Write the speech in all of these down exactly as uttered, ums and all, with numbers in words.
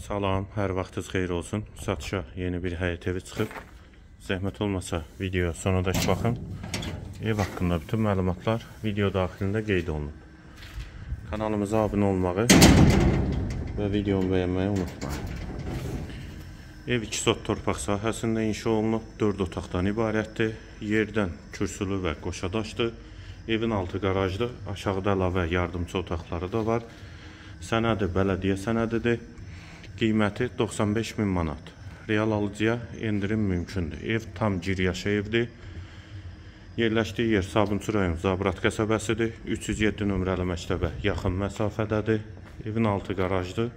Salam, hər vaxtınız xeyir olsun. Satışa yeni bir həyət evi çıxıb. Zəhmət olmasa videoya sonadək baxın. Ev haqqında bütün məlumatlar video daxilində qeyd olunub. Kanalımıza abunə olmağı və videomu bəyənməyi unutmayın. Ev iki sot torpaq sahəsində inşa olunub, dörd otaqdan ibarətdir. Yerdən kürsülü və qoşadaşdır. Evin altı qarajdır. Aşağıda əlavə yardımçı otaqları da var. Sənədi bələdiyyə sənədidir. Qiyməti doxsan beş min manat. Real alıcıya endirim mümkündür. Ev tam giryaşı evdir. Yerləşdiyi yer Sabunçu rayon Zabrat qəsəbəsidir. üç yüz yeddi nömrəli məktəbə yaxın məsafədədir. Evin altı qarajdır.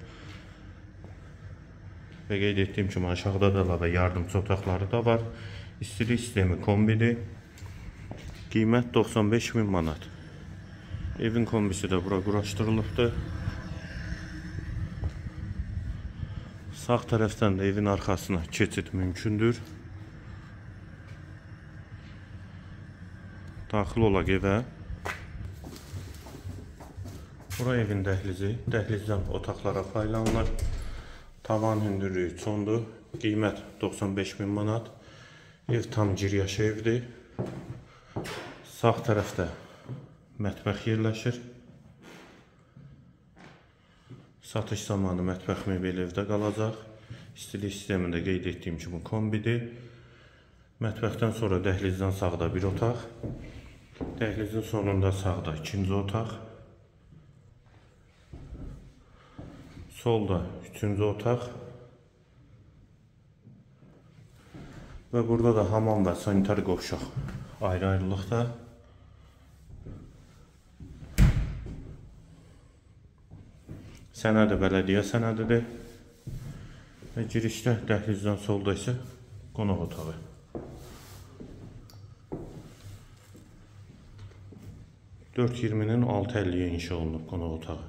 Və qeyd etdiyim kimi aşağıda da əlavə yardımçı otaqları da var. İstilik sistemi kombidir. Qiymət doxsan beş min manat. Evin kombisi də bura quraşdırılıbdır. Sağ tərəfdən də evin arxasına keçid mümkündür. Daxil olaq evə. Bura evin dəhlizi. Dəhlizdən otaqlara paylanılır. Tavan hündürlüyü çondur. Qiymət doxsan beş min manat. Ev tam giryaşı evdir. Sağ tərəfdə mətbəx yerləşir. Satış zamanı mətbəx mebeli evdə qalacaq. İstilik sistemində qeyd etdiyim kimi kombidir. Mətbəxdən sonra dəhlizdən sağda bir otaq. Dəhlizin sonunda sağda ikinci otaq. Solda üçüncü otaq. Və burada da hamam və sanitar qovşaq ayrı-ayrılıqda. Sənədi bələdiyyə sənədidir. Və girişdə dəhlizdən solda isə qonaq otağı. dörd iyirminin altı əlliyə inşa olunub qonaq otağı.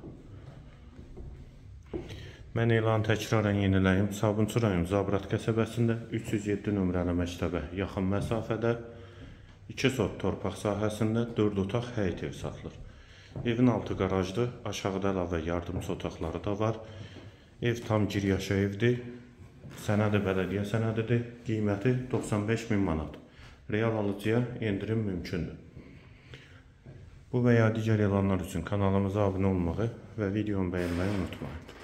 Mən elanı təkrarən yeniləyim. Sabunçu rayon Zabrat qəsəbəsində üç yüz yeddi nömrəli məktəbə yaxın məsafədə iki sot torpaq sahəsində dörd otaq həyət ev satılır. Evin altı qarajdır. Aşağıda əlavə yardımçı otaqları da var. Ev tam giryaşı evdir. Sənədi bələdiyyə sənədidir. Qiyməti doxsan beş min manat. Real alıcıya endirim mümkündür. Bu və ya digər elanlar üçün kanalımıza abunə olmağı və videomu bəyənməyi unutmayın.